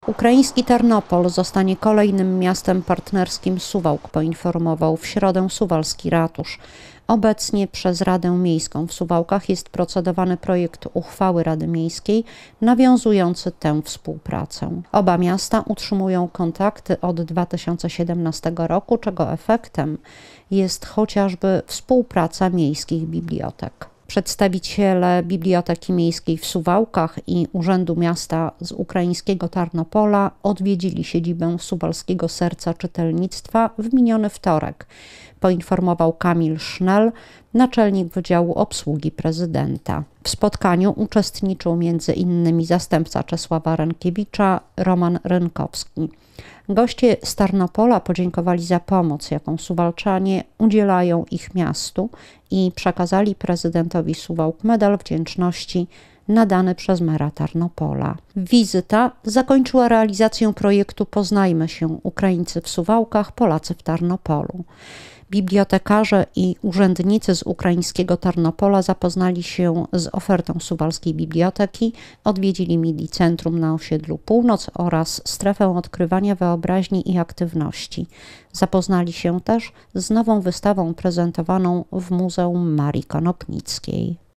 Ukraiński Tarnopol zostanie kolejnym miastem partnerskim Suwałk, poinformował w środę suwalski ratusz. Obecnie przez Radę Miejską w Suwałkach jest procedowany projekt uchwały Rady Miejskiej nawiązujący tę współpracę. Oba miasta utrzymują kontakty od 2017 roku, czego efektem jest chociażby współpraca miejskich bibliotek. Przedstawiciele Biblioteki Miejskiej w Suwałkach i Urzędu Miasta z ukraińskiego Tarnopola odwiedzili siedzibę Suwalskiego Serca Czytelnictwa w miniony wtorek, poinformował Kamil Sznel, naczelnik Wydziału Obsługi Prezydenta. W spotkaniu uczestniczył m.in. zastępca Czesława Rękiewicza, Roman Rynkowski. Goście z Tarnopola podziękowali za pomoc, jaką suwalczanie udzielają ich miastu i przekazali prezydentowi Suwałk medal wdzięczności nadany przez mera Tarnopola. Wizyta zakończyła realizację projektu Poznajmy się – Ukraińcy w Suwałkach, Polacy w Tarnopolu. Bibliotekarze i urzędnicy z ukraińskiego Tarnopola zapoznali się z ofertą suwalskiej biblioteki, odwiedzili Midi Centrum na osiedlu Północ oraz strefę odkrywania wyobraźni i aktywności. Zapoznali się też z nową wystawą prezentowaną w Muzeum Marii Konopnickiej.